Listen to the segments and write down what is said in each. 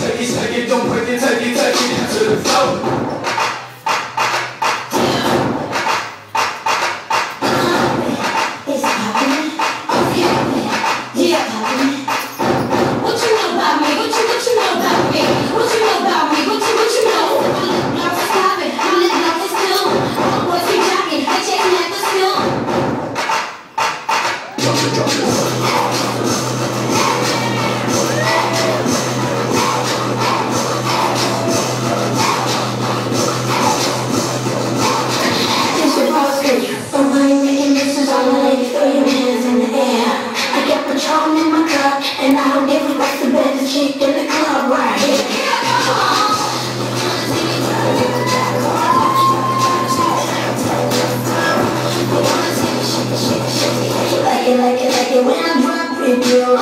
Take it, don't break it, take it to the floor. And I don't give a fuck, the baddest chick in the club right here. Like it when I drop it, yo.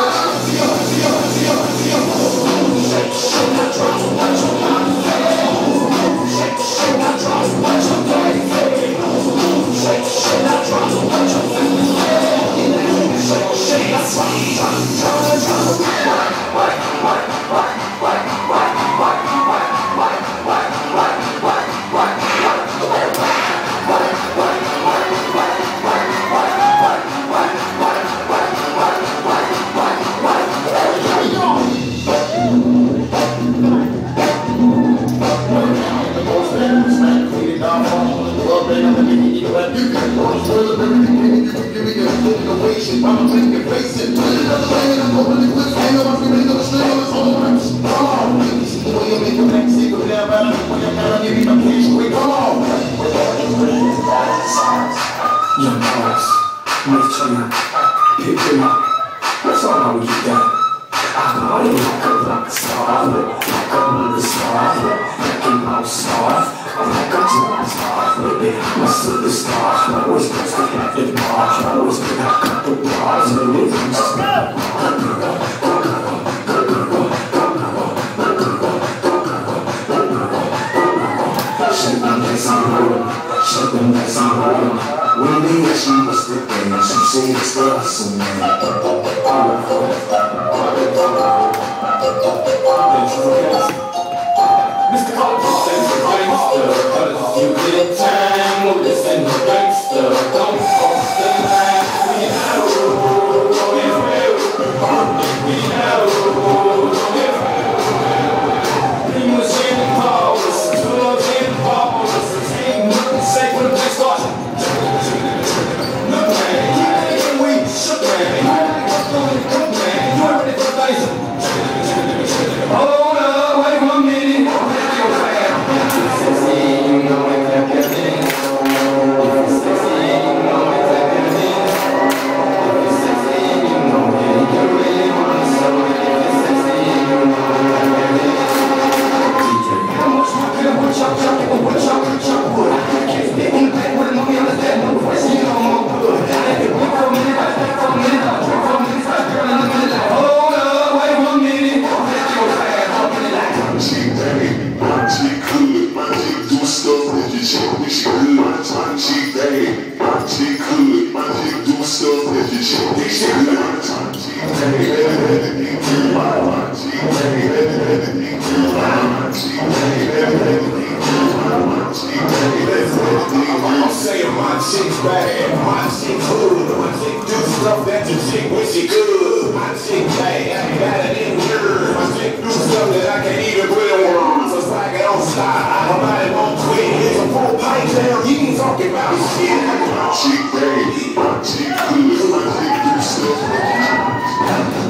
Young boys, make sure you pick them up. That's all I would get done. I bought it like a rock star, like a movie star, like a mouse star, like a rock star, baby, I'm a superstar. I always supposed to have the bar, I always could have cut the bars, and it shut them like some room. When they ask you what's the thing, she say it's the hustle, man. Mr. Politician's a gangster, cause you get time with this and the gangster. Don't cross the line, we know, we know. He was in powers, drugs in powers, ain't nothing safe when they start. Look, man, we shook, man. You ain't ready for the days. Hold up, wait 1 minute. I'm saying my chick's bad, my chick's hood, my chick do stuff that your chick wish she could. My chick bad, got it in words. My chick do stuff that I can't even put in words. It's like it don't stop, my body won't quit. It's a 4 pipe down, you ain't talking about shit. My chick bad, my chick hood, my chick do stuff that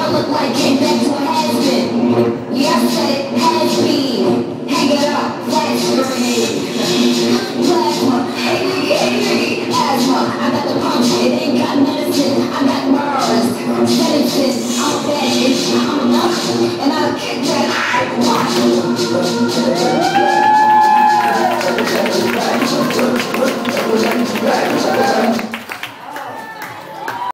look like came back to a has-been. Yeah, I said it has been. Hang it up, flag I got the punch, it ain't got medicine. I got bars, medicine. I'm a bad bitch, I'm a nuts, and I'll kick that. Watch.